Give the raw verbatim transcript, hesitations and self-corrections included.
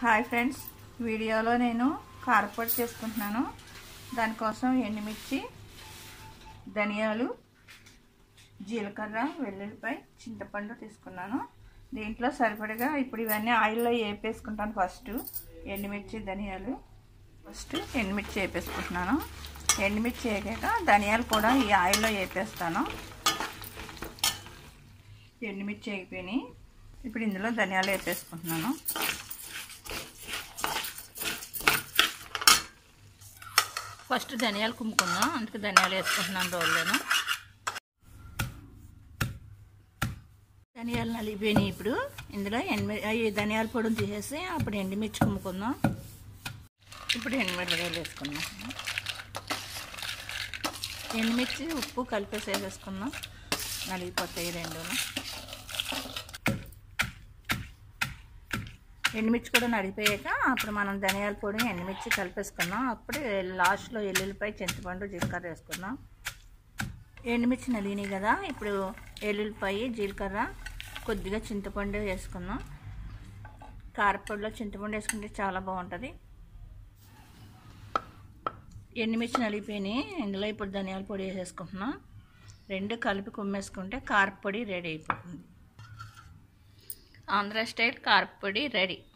Hi friends, వీడియోలో నేను కారపొడి చేసుకుంటున్నాను. దానికోసం ఎండుమిర్చి, ధనియాలు, జీలకర్ర, వెల్లుల్లిపాయ, చింతపండు తీసుకున్నాను. దీంట్లో సరిపడగా ఇప్పుడు ఇవన్నీ ఆయిల్లో వేపేసుకుంటాను. ఫస్ట్ ఎండుమిర్చి, ధనియాలు ఫస్ట్ ఎండుమిర్చి వేపేసుకుంటున్నాను. ఎండుమిర్చి వేగాక ధనియాలు కూడా ఈ ఆయిల్లో వేపేస్తాను. ఎండుమిర్చి వేగిపోయినాయి. ఇప్పుడు ఇందులో ధనియాలు వేపేసుకుంటున్నాను. ఫస్ట్ ధనియాలు కుమ్ముకుందాం, అందుకే ధనియాలు వేసుకుంటున్నాను రోల్లోను. ధనియాలు నలిగిపోయినాయి. ఇప్పుడు ఇందులో ఎండి ధనియాల పొడిని తీసేసి అప్పుడు ఎండుమిర్చి కుమ్ముకుందాం. ఇప్పుడు ఎండుమిరపకాయలు వేసుకుందాం. ఎండుమిర్చి ఉప్పు కలిపేసి వేసేసుకుందాం, నలిగిపోతాయి రెండును. ఎండుమిర్చి కూడా నడిపోయాక అప్పుడు మనం ధనియాల పొడి, ఎండుమిర్చి కలిపేసుకున్నాం. అప్పుడు లాస్ట్లో ఎల్లుల్లిపాయ, చింతపండు, జీలకర్ర వేసుకున్నాం. ఎండుమిర్చి నలిగినాయి కదా, ఇప్పుడు ఎల్లుల్లిపాయ, జీలకర్ర, కొద్దిగా చింతపండు వేసుకున్నాం. కారపొడిలో చింతపండు వేసుకుంటే చాలా బాగుంటుంది. ఎండుమిర్చి నలిగిపోయినాయి. ఇందులో ఇప్పుడు ధనియాల పొడి వేసేసుకుంటున్నాం. రెండు కలిపి కుమ్మేసుకుంటే కారపొడి రెడీ అయిపోతుంది. ఆంధ్ర స్టైల్ కారపొడి రెడీ.